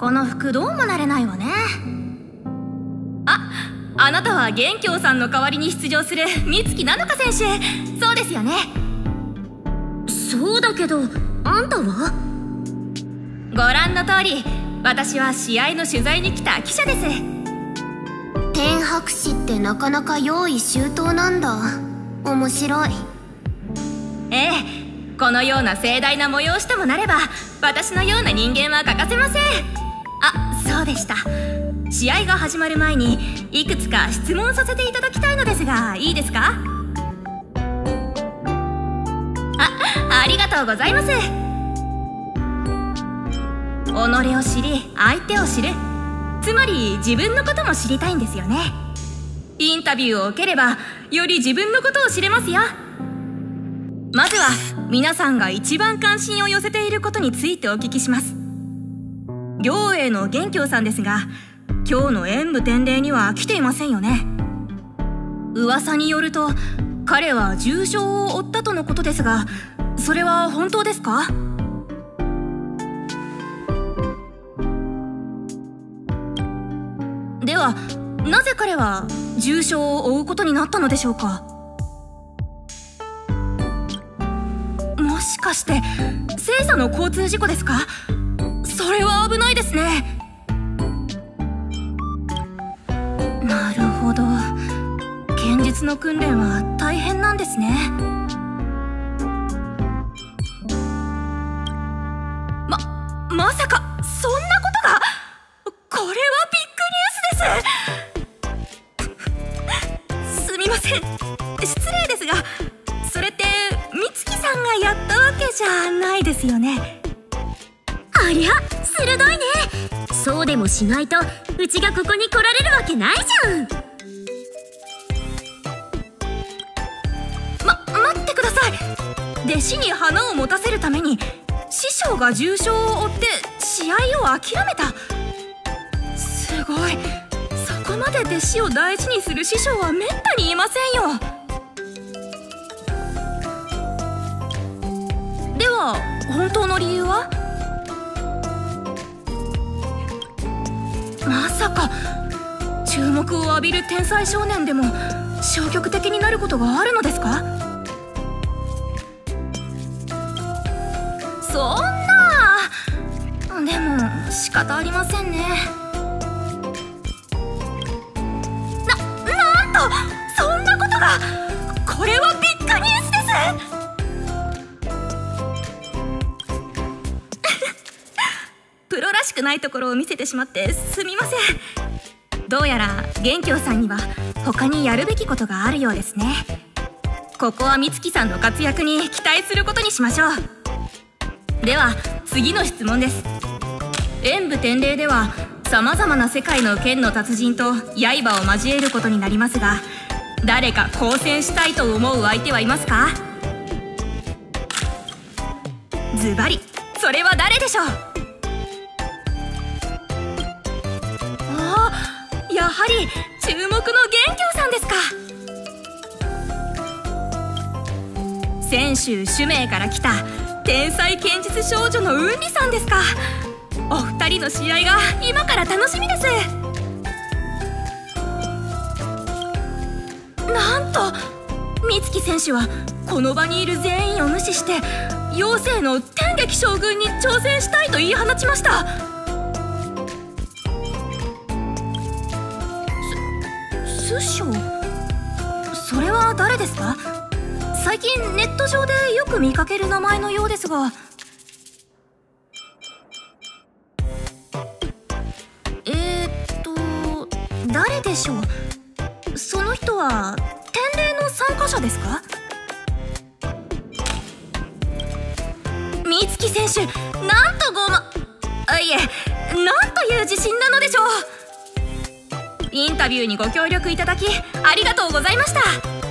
この服どうも慣れないわね。あなたは元凶さんの代わりに出場する美月菜々香選手、そうですよね。 そうだけど、あんたは？ ご覧の通り、私は試合の取材に来た記者です。 天白氏ってなかなか用意周到なんだ。面白い。 ええ、このような盛大な催しともなれば、私のような人間は欠かせません。そうでした。試合が始まる前にいくつか質問させていただきたいのですが、いいですか？ありがとうございます。己を知り相手を知る、つまり自分のことも知りたいんですよね。インタビューを受ければより自分のことを知れますよ。まずは皆さんが一番関心を寄せていることについてお聞きします。行栄の元凶さんですが、今日の演武天礼には来ていませんよね。噂によると彼は重傷を負ったとのことですが、それは本当ですか？ではなぜ彼は重傷を負うことになったのでしょうか？もしかして星座の交通事故ですか？それは危ないですね。なるほど、剣術の訓練は大変なんですね。まさかそんなことが。これはビッグニュースです。すみません、失礼ですが、それって美月さんがやったわけじゃないですよね。 ありゃ、鋭いね。そうでもしないとうちがここに来られるわけないじゃん。 待ってください。弟子に花を持たせるために師匠が重傷を負って試合を諦めた。すごい。そこまで弟子を大事にする師匠はめったにいませんよ。では本当の理由は？まさか注目を浴びる天才少年でも消極的になることがあるのですか？そんな。でも仕方ありませんね。なんとそんなことが。これはビッグニュースですプロらしくないところを見せてしまってすみません。どうやら元凶さんには他にやるべきことがあるようですね。ここは美月さんの活躍に期待することにしましょう。では次の質問です。演武天礼ではさまざまな世界の剣の達人と刃を交えることになりますが、誰か交戦したいと思う相手はいますか？ズバリそれは誰でしょう？やはり注目の元凶さんですか。泉州主命から来た天才剣術少女の雲里さんですか。お二人の試合が今から楽しみです。なんと美月選手はこの場にいる全員を無視して妖精の天撃将軍に挑戦したいと言い放ちました。師匠、それは誰ですか？最近ネット上でよく見かける名前のようですが。誰でしょう？その人は天礼の参加者ですか？美月選手、なんといえ、なんという自信なのでしょう。インタビューにご協力いただきありがとうございました。